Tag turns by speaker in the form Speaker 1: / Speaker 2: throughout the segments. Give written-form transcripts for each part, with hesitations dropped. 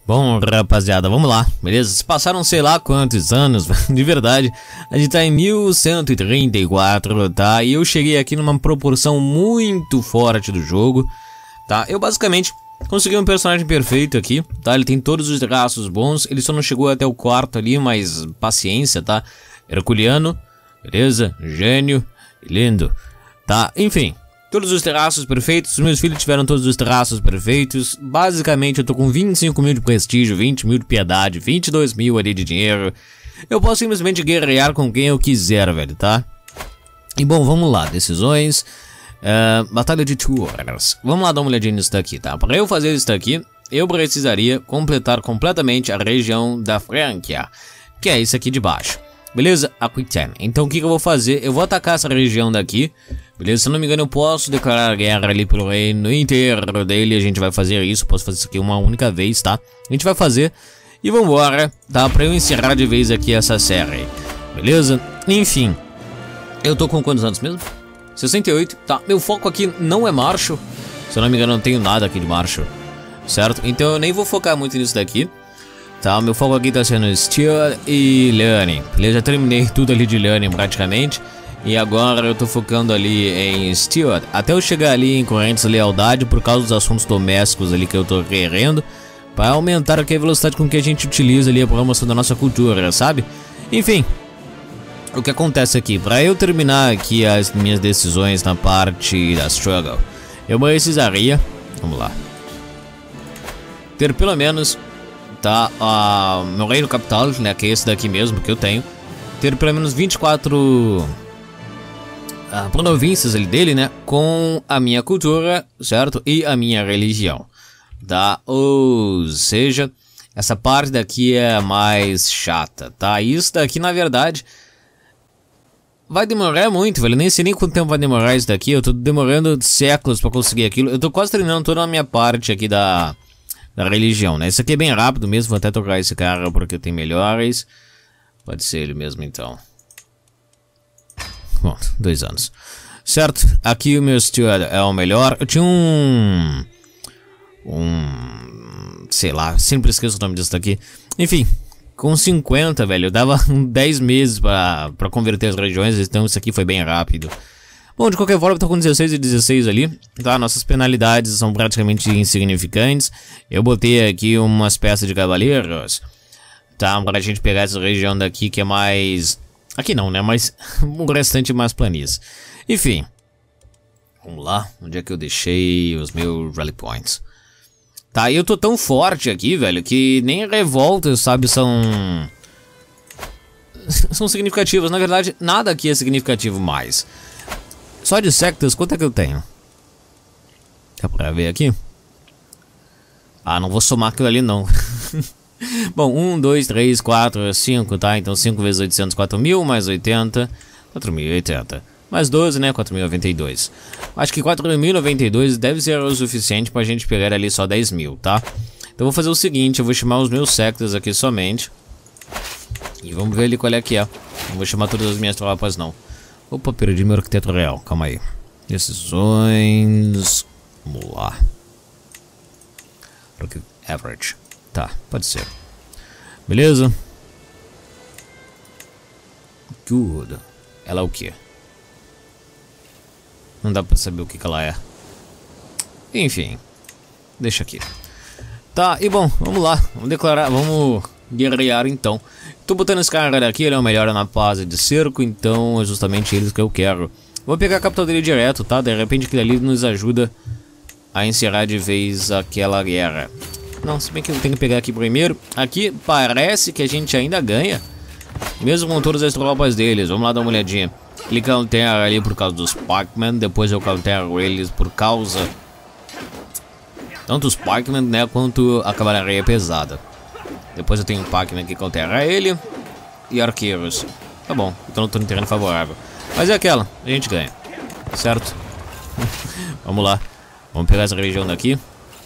Speaker 1: Bom, rapaziada, vamos lá, beleza? Se passaram sei lá quantos anos, de verdade. A gente tá em 1134, tá? E eu cheguei aqui numa proporção muito forte do jogo, tá? Eu basicamente consegui um personagem perfeito aqui, tá? Ele tem todos os traços bons, ele só não chegou até o quarto ali, mas paciência, tá? Herculiano, beleza? Gênio, lindo, tá? Enfim. Todos os traços perfeitos, os meus filhos tiveram todos os traços perfeitos. Basicamente eu tô com 25 mil de prestígio, 20 mil de piedade, 22 mil ali de dinheiro. Eu posso simplesmente guerrear com quem eu quiser, velho, tá? E bom, vamos lá, decisões. Batalha de Tours. Vamos lá dar uma olhadinha nisso daqui, tá? Para eu fazer isso daqui, eu precisaria completar completamente a região da Franquia, que é isso aqui de baixo. Beleza? Aquitaine. Então o que eu vou fazer? Eu vou atacar essa região daqui. Beleza? Se eu não me engano eu posso declarar guerra ali pelo reino inteiro dele. A gente vai fazer isso. Posso fazer isso aqui uma única vez, tá? A gente vai fazer. E vambora, tá? Pra eu encerrar de vez aqui essa série. Beleza? Enfim. Eu tô com quantos anos mesmo? 68. Tá. Meu foco aqui não é marcho. Se eu não me engano eu não tenho nada aqui de marcho. Certo? Então eu nem vou focar muito nisso daqui. Tá, o meu foco aqui tá sendo Stewart e Learning. Eu já terminei tudo ali de Learning praticamente. E agora eu tô focando ali em Stewart. Até eu chegar ali em correntes de lealdade por causa dos assuntos domésticos ali que eu tô querendo. Para aumentar aqui a velocidade com que a gente utiliza ali a promoção da nossa cultura, sabe? Enfim. O que acontece aqui? Para eu terminar aqui as minhas decisões na parte da Struggle, eu precisaria... Vamos lá. Ter pelo menos... Tá, meu reino capital, né, que é esse daqui mesmo que eu tenho, ter pelo menos 24 províncias ali dele, né, com a minha cultura, certo, e a minha religião, tá, ou seja, essa parte daqui é a mais chata, tá, isso daqui na verdade vai demorar muito, velho, nem sei nem quanto tempo vai demorar isso daqui, eu tô demorando séculos pra conseguir aquilo, eu tô quase terminando toda a minha parte aqui da religião, né? Isso aqui é bem rápido mesmo. Vou até trocar esse cara porque tem melhores. Pode ser ele mesmo então. Bom, 2 anos. Certo, aqui o meu Steward é o melhor. Eu tinha sei lá, sempre esqueço o nome disso daqui. Enfim, com 50, velho, eu dava 10 meses pra converter as regiões. Então isso aqui foi bem rápido. Bom, de qualquer forma, eu tô com 16 e 16 ali, tá? Nossas penalidades são praticamente insignificantes. Eu botei aqui umas peças de cavaleiros, tá? Pra gente pegar essa região daqui que é mais... Aqui não, né? Mas o restante mais planície. Enfim. Vamos lá. Onde é que eu deixei os meus rally points? Tá, eu tô tão forte aqui, velho, que nem revoltas, sabe, são significativas. Na verdade, nada aqui é significativo mais. Só de sectas, quanto é que eu tenho? Dá pra ver aqui? Ah, não vou somar aquilo ali não. Bom, 1, 2, 3, 4, 5, tá? Então 5 vezes 800, 4.000, mais 80, 4.080. Mais 12, né? 4.092. Acho que 4.092 deve ser o suficiente pra gente pegar ali só 10 mil, tá? Então eu vou fazer o seguinte, eu vou chamar os meus sectas aqui somente. E vamos ver ali qual é que é. Não vou chamar todas as minhas tropas não. Opa, perdi meu arquiteto real, calma aí. Decisões... Vamos lá. Average. Tá, pode ser. Beleza? Good. Ela é o quê? Não dá pra saber o que ela é. Enfim. Deixa aqui. Tá, e bom, vamos lá. Vamos declarar, vamos guerrear então. Tô botando esse cara aqui, ele é o melhor na fase de cerco, então é justamente eles que eu quero. Vou pegar a capital dele direto, tá? De repente aquele ali nos ajuda a encerrar de vez aquela guerra. Não, se bem que eu tenho que pegar aqui primeiro. Aqui parece que a gente ainda ganha, mesmo com todas as tropas deles. Vamos lá dar uma olhadinha. Ele countera ali por causa dos Pikemen, depois eu countero eles por causa... tanto os Pikemen, né, quanto a cavalaria pesada. Depois eu tenho um Pikemen que countera ele e arqueiros. Tá bom, então eu tô no terreno favorável. Mas é aquela, a gente ganha. Certo? Vamos lá. Vamos pegar essa região daqui.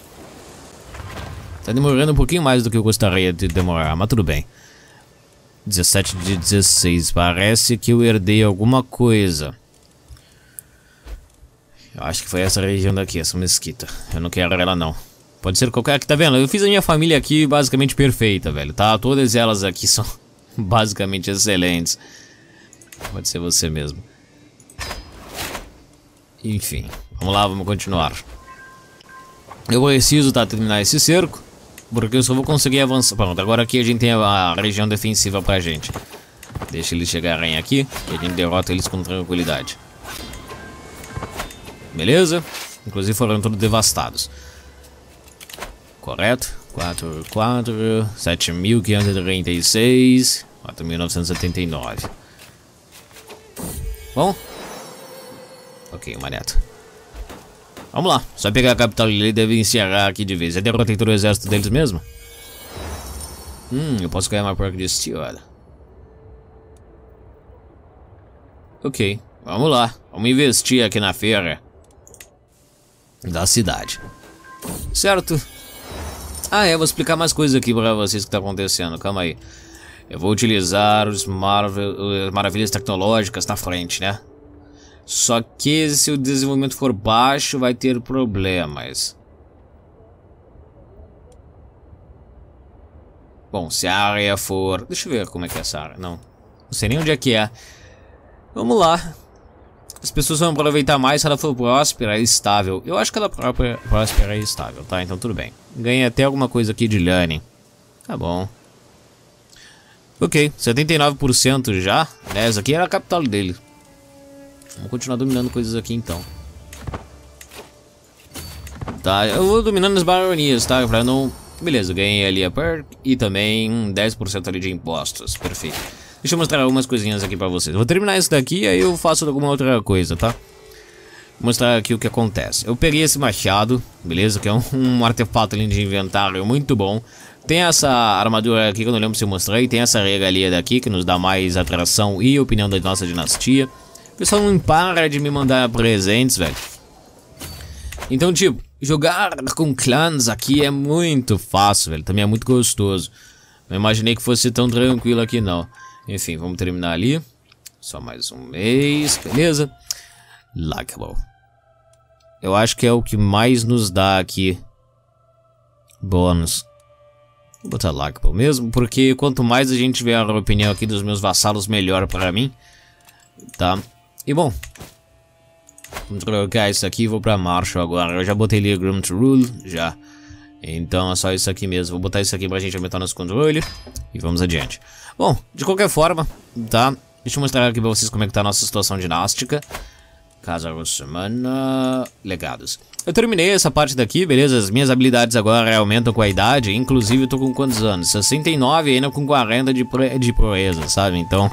Speaker 1: Tá demorando um pouquinho mais do que eu gostaria de demorar, mas tudo bem. 17 de 16. Parece que eu herdei alguma coisa. Eu acho que foi essa região daqui, essa mesquita. Eu não quero ela não. Pode ser qualquer que, tá vendo? Eu fiz a minha família aqui basicamente perfeita, velho, tá? Todas elas aqui são basicamente excelentes. Pode ser você mesmo. Enfim, vamos lá, vamos continuar. Eu preciso, tá, terminar esse cerco, porque eu só vou conseguir avançar. Pronto, agora aqui a gente tem a região defensiva pra gente. Deixa eles chegarem aqui e a gente derrota eles com tranquilidade. Beleza? Inclusive foram todos devastados. Correto? 7.536, 4.979. Bom? Ok, maneto. Vamos lá, só pegar a capital e ele deve encerrar aqui de vez. Eu derrotei todo o exército deles mesmo? Eu posso ganhar uma perk de steel. Ok, vamos lá. Vamos investir aqui na feira da cidade. Certo? Ah, eu vou explicar mais coisas aqui pra vocês que tá acontecendo. Calma aí. Eu vou utilizar os maravilhas tecnológicas na frente, né? Só que se o desenvolvimento for baixo, vai ter problemas. Bom, se a área for... Deixa eu ver como é que é essa área. Não sei nem onde é que é. Vamos lá. As pessoas vão aproveitar mais se ela for próspera e estável. Eu acho que ela própria próspera e estável, tá? Então tudo bem. Ganhei até alguma coisa aqui de learning. Tá bom. Ok, 79% já. Essa aqui era a capital dele. Vamos continuar dominando coisas aqui então. Tá, eu vou dominando as baronias, tá? Pra não... Beleza, ganhei ali a perk e também 10% ali de impostos. Perfeito. Deixa eu mostrar algumas coisinhas aqui pra vocês. Vou terminar isso daqui e aí eu faço alguma outra coisa, tá? Vou mostrar aqui o que acontece. Eu peguei esse machado, beleza? Que é um artefato ali de inventário muito bom. Tem essa armadura aqui que eu não lembro se eu mostrei. Tem essa regalia daqui que nos dá mais atração e opinião da nossa dinastia. O pessoal não para de me mandar presentes, velho. Então, tipo, jogar com clãs aqui é muito fácil, velho. Também é muito gostoso. Não imaginei que fosse tão tranquilo aqui, não. Enfim, vamos terminar ali. Só mais um mês, beleza? Likeable. Eu acho que é o que mais nos dá aqui bônus. Vou botar likeable mesmo, porque quanto mais a gente tiver a opinião aqui dos meus vassalos, melhor para mim. Tá? E bom, vamos trocar isso aqui e vou pra Marshall agora. Eu já botei ali Groom to Rule, já. Então é só isso aqui mesmo. Vou botar isso aqui pra gente aumentar nosso controle. E vamos adiante. Bom, de qualquer forma, tá? Deixa eu mostrar aqui pra vocês como é que tá a nossa situação dinástica. Casa Russomana, legados. Eu terminei essa parte daqui, beleza? As minhas habilidades agora aumentam com a idade. Inclusive eu tô com quantos anos? 69 e ainda com 40 de proeza, sabe? Então,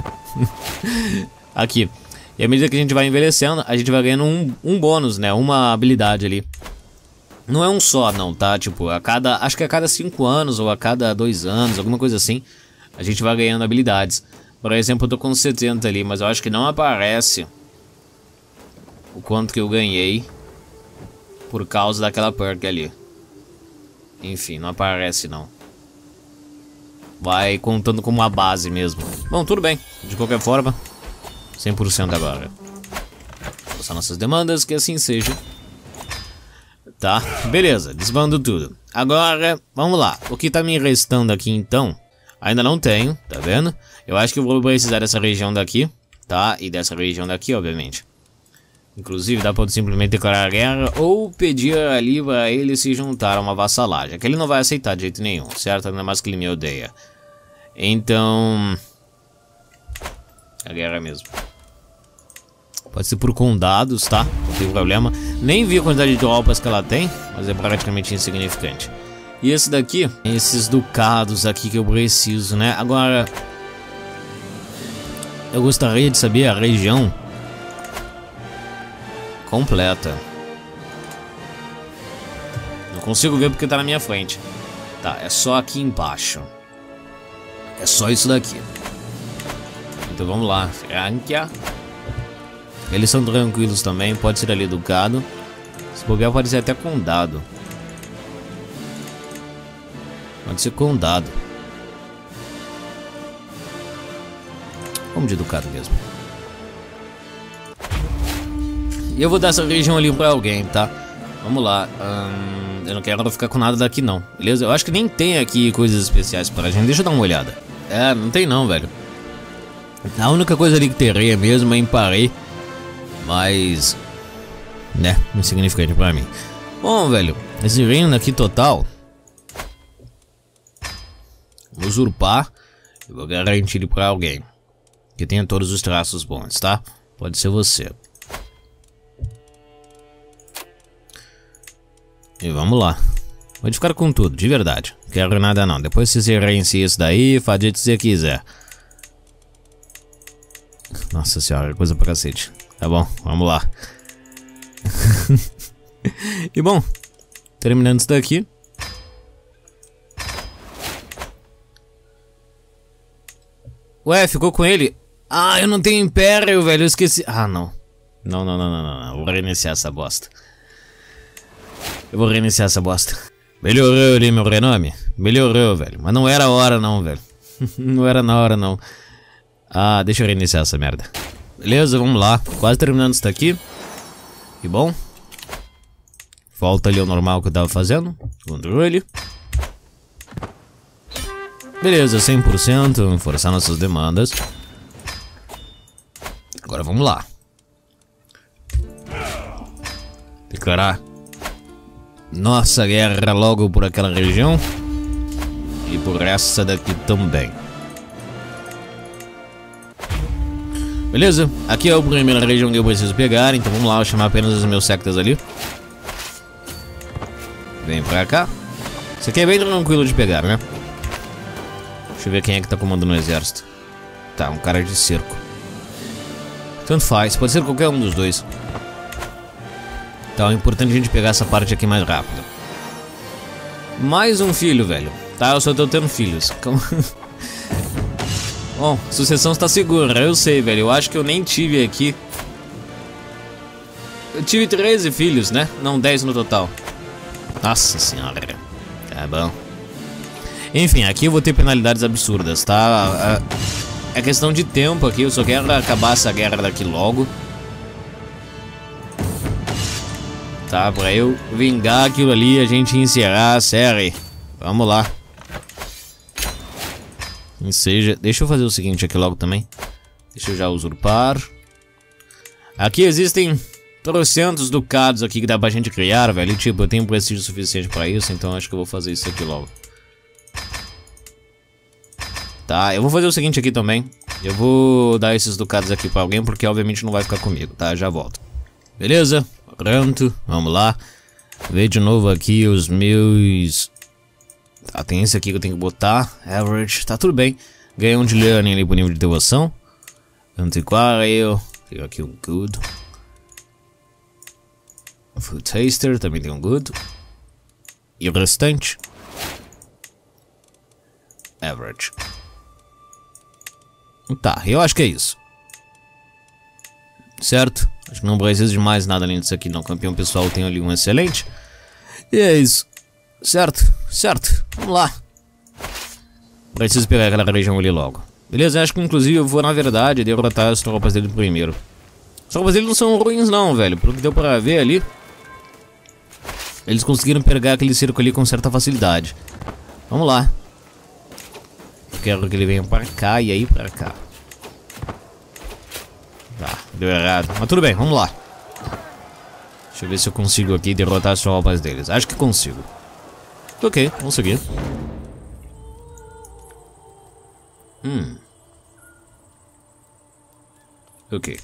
Speaker 1: aqui. E à medida que a gente vai envelhecendo, a gente vai ganhando um bônus, né? Uma habilidade ali. Não é um só, não, tá? Tipo, acho que a cada 5 anos ou a cada 2 anos, alguma coisa assim, a gente vai ganhando habilidades. Por exemplo, eu tô com 70 ali, mas eu acho que não aparece o quanto que eu ganhei por causa daquela perk ali. Enfim, não aparece não. Vai contando como uma base mesmo. Bom, tudo bem. De qualquer forma, 100% agora. São nossas demandas, que assim seja. Tá, beleza, desbando tudo. Agora, vamos lá. O que tá me restando aqui então? Ainda não tenho, tá vendo? Eu acho que eu vou precisar dessa região daqui, tá? E dessa região daqui, obviamente. Inclusive, dá pra simplesmente declarar guerra ou pedir ali pra ele se juntar a uma vassalagem. Que ele não vai aceitar de jeito nenhum, certo? Ainda mais que ele me odeia. Então... a guerra mesmo. Pode ser por condados, tá? Não tem problema. Nem vi a quantidade de tropas que ela tem, mas é praticamente insignificante. E esse daqui, esses ducados aqui que eu preciso, né? Agora, eu gostaria de saber a região completa. Não consigo ver porque tá na minha frente. Tá, é só aqui embaixo. É só isso daqui. Então vamos lá, Franquia. Eles são tranquilos também, pode ser ali ducado. Se bobear pode ser até condado. Pode ser condado. Vamos de ducado mesmo. E eu vou dar essa região ali pra alguém, tá? Vamos lá. Eu não quero ficar com nada daqui não, beleza? Eu acho que nem tem aqui coisas especiais pra gente. Deixa eu dar uma olhada. É, não tem não, velho. A única coisa ali que teria mesmo é em Paris. Mas... né, insignificante pra mim. Bom, velho, esse reino aqui total... vou usurpar e vou garantir ele pra alguém que tenha todos os traços bons, tá? Pode ser você. E vamos lá. Pode ficar com tudo, de verdade. Não quero nada não. Depois você gerencia isso daí, faz o que você quiser. Nossa senhora, coisa pra cacete. Tá bom, vamos lá. E bom, terminando isso daqui. Ué, ficou com ele? Ah, eu não tenho império, velho, eu esqueci. Ah, não. Não. Vou reiniciar essa bosta. Eu vou reiniciar essa bosta. Melhorou ali meu renome? Melhorou, velho. Mas não era a hora não, velho. Não era na hora não. Ah, deixa eu reiniciar essa merda. Beleza, vamos lá. Quase terminando isso daqui. Que bom. Volta ali ao normal que eu tava fazendo. Controle. Beleza, 100%. Forçar nossas demandas. Agora vamos lá. Declarar nossa guerra logo por aquela região. E por essa daqui também. Beleza, aqui é a primeira região que eu preciso pegar. Então vamos lá, vou chamar apenas os meus sectas ali. Vem pra cá. Isso aqui é bem tranquilo de pegar, né? Deixa eu ver quem é que tá comandando o exército. Tá, um cara de cerco. Tanto faz, pode ser qualquer um dos dois. Então é importante a gente pegar essa parte aqui mais rápido. Mais um filho, velho. Tá, eu só tô tendo filhos. Bom, a sucessão está segura, eu sei, velho. Eu acho que eu nem tive aqui. Eu tive 13 filhos, né? Não, 10 no total. Nossa senhora. Tá bom. Enfim, aqui eu vou ter penalidades absurdas, tá? É questão de tempo aqui. Eu só quero acabar essa guerra daqui logo. Tá, pra eu vingar aquilo ali e a gente encerrar a série. Vamos lá. Seja, deixa eu fazer o seguinte aqui logo também. Deixa eu já usurpar. Aqui existem trocentos ducados aqui que dá pra gente criar, velho. E, tipo, eu tenho prestígio suficiente pra isso, então acho que eu vou fazer isso aqui logo. Tá, eu vou fazer o seguinte aqui também. Eu vou dar esses ducados aqui pra alguém, porque obviamente não vai ficar comigo, tá? Já volto. Beleza? Pronto, vamos lá. Ver de novo aqui os meus... Tá, tem esse aqui que eu tenho que botar. Average, tá tudo bem. Ganhei um de learning ali pro nível de devoção. Antiquário. Tenho aqui um good. Food taster, também tem um good. E o restante? Average. Tá, eu acho que é isso. Certo? Acho que não precisa de mais nada além disso aqui não. Campeão pessoal tem ali um excelente. E é isso. Certo, certo. Vamos lá. Preciso pegar aquela região ali logo. Beleza, acho que inclusive eu vou na verdade derrotar as tropas dele primeiro. As tropas dele não são ruins não, velho. Pelo que deu pra ver ali, eles conseguiram pegar aquele cerco ali com certa facilidade. Vamos lá. Eu quero que ele venha pra cá e aí pra cá. Tá, deu errado. Mas tudo bem, vamos lá. Deixa eu ver se eu consigo aqui derrotar as tropas deles. Acho que consigo. Ok, vamos seguir. Ok.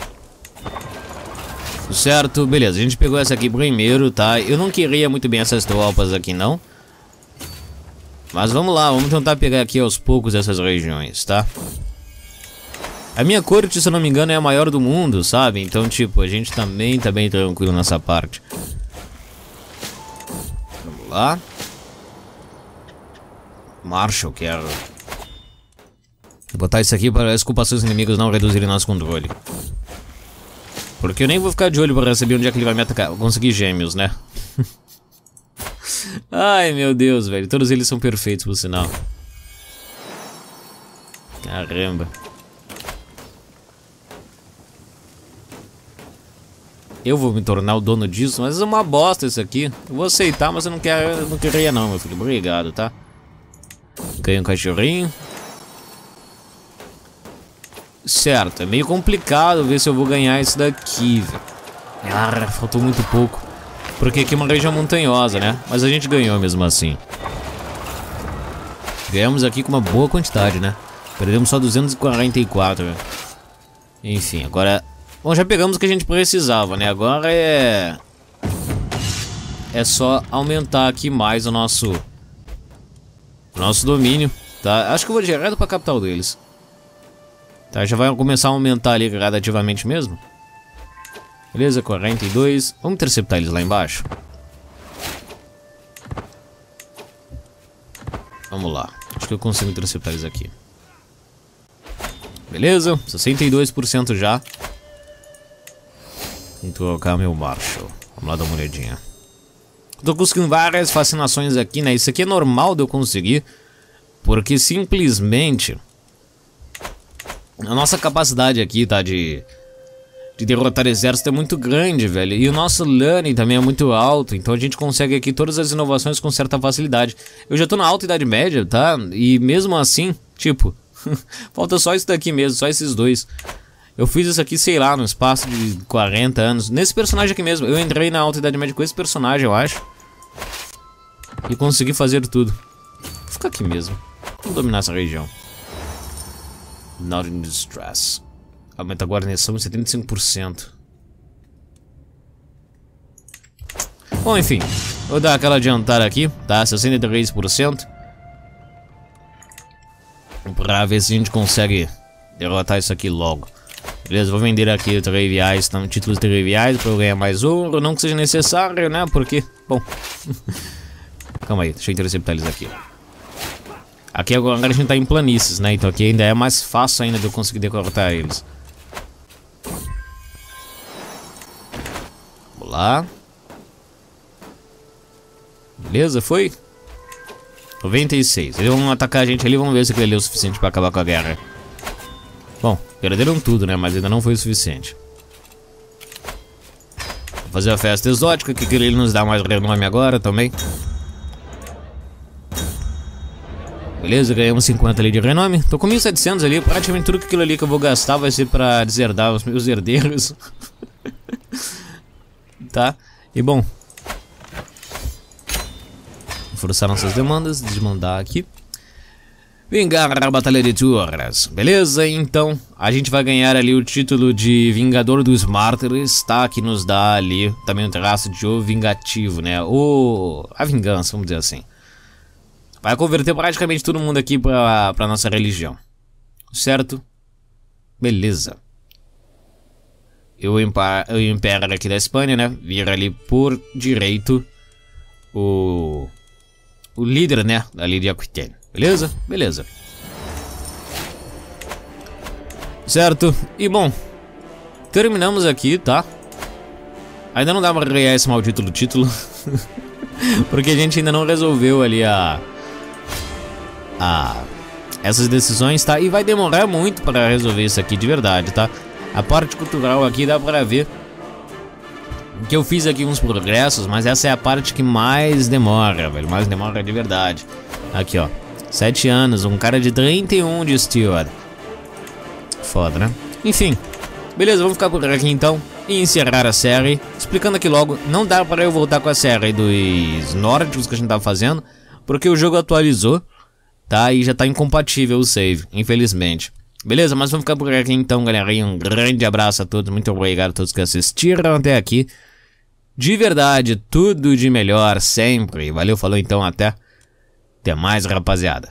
Speaker 1: Certo, beleza. A gente pegou essa aqui primeiro, tá? Eu não queria muito bem essas tropas aqui, não. Mas vamos lá, vamos tentar pegar aqui aos poucos essas regiões, tá? A minha corte, se eu não me engano, é a maior do mundo, sabe? Então, tipo, a gente também tá bem tranquilo nessa parte. Vamos lá. Marshall, quero... Vou botar isso aqui para as ocupações inimigas não reduzirem nosso controle. Porque eu nem vou ficar de olho para saber onde é que ele vai me atacar. Vou conseguir gêmeos, né? Ai, meu Deus, velho. Todos eles são perfeitos, por sinal. Caramba. eu vou me tornar o dono disso, mas é uma bosta isso aqui. Eu vou aceitar, mas eu não queria não, meu filho. Obrigado, tá? Ganhei um cachorrinho. Certo, é meio complicado ver se eu vou ganhar isso daqui, velho. Ah, faltou muito pouco. Porque aqui é uma região montanhosa, né? Mas a gente ganhou mesmo assim. Ganhamos aqui com uma boa quantidade, né? Perdemos só 244. Enfim, agora... Bom, já pegamos o que a gente precisava, né? Agora é só aumentar aqui mais o nosso domínio, tá? Acho que eu vou direto pra capital deles. Tá, já vai começar a aumentar ali gradativamente mesmo. Beleza, 42. Vamos interceptar eles lá embaixo. Vamos lá. Acho que eu consigo interceptar eles aqui. Beleza, 62% já. Vou trocar meu Marshall. Vamos lá dar uma olhadinha. Tô conseguindo várias fascinações aqui, né? Isso aqui é normal de eu conseguir. Porque simplesmente... a nossa capacidade aqui, tá? De derrotar exército é muito grande, velho. E o nosso learning também é muito alto. Então a gente consegue aqui todas as inovações com certa facilidade. Eu já tô na alta idade média, tá? E mesmo assim, tipo... falta só isso daqui mesmo, só esses dois. Eu fiz isso aqui, sei lá, no espaço de 40 anos. Nesse personagem aqui mesmo. Eu entrei na alta idade média com esse personagem, eu acho. E consegui fazer tudo. Vou ficar aqui mesmo. Vamos dominar essa região. Not in distress. Aumenta a guarnição em 75%. Bom, enfim. Vou dar aquela adiantada aqui, tá? 63%. Pra ver se a gente consegue derrotar isso aqui logo. Beleza, vou vender aqui triviais, títulos triviais pra eu ganhar mais ouro. Não que seja necessário, né? Porque, bom... Calma aí, deixa eu interceptar eles aqui. Aqui agora a gente tá em planícies, né? Então aqui ainda é mais fácil ainda de eu conseguir derrotar eles. Vamos lá. Beleza, foi? 96. Eles vão atacar a gente ali, vamos ver se aquele ali é o suficiente pra acabar com a guerra. Bom, perderam tudo, né? Mas ainda não foi o suficiente. Vou fazer a festa exótica, que ele nos dá mais renome agora também. Beleza, ganhamos 50 ali de renome. Tô com 1700 ali, praticamente tudo aquilo ali que eu vou gastar vai ser pra deserdar os meus herdeiros. Tá? E bom, forçar nossas demandas, desmandar aqui. Vingar a Batalha de Tours. Beleza, então a gente vai ganhar ali o título de Vingador dos Mártires, tá? Que nos dá ali também um traço de o vingativo, né? A vingança, vamos dizer assim. Vai converter praticamente todo mundo aqui pra nossa religião. Certo? Beleza. E o Império aqui da Espanha, né? Vira ali por direito o líder, né? Ali de Aquitaine. Beleza? Beleza. Certo? E bom, terminamos aqui, tá? Ainda não dá pra ganhar esse maldito do título. Porque a gente ainda não resolveu ali essas decisões, tá? E vai demorar muito pra resolver isso aqui de verdade, tá? A parte cultural aqui dá pra ver que eu fiz aqui uns progressos, mas essa é a parte que mais demora, velho. Mais demora de verdade. Aqui, ó. 7 anos, um cara de 31 de Steward. Foda, né? Enfim. Beleza, vamos ficar por aqui então e encerrar a série. Explicando aqui logo, não dá pra eu voltar com a série dos nórdicos que a gente tava fazendo, porque o jogo atualizou, tá? E já tá incompatível o save, infelizmente. Beleza, mas vamos ficar por aqui então, galerinha. Um grande abraço a todos, muito obrigado a todos que assistiram até aqui. De verdade, tudo de melhor sempre. Valeu, falou então, até mais, rapaziada.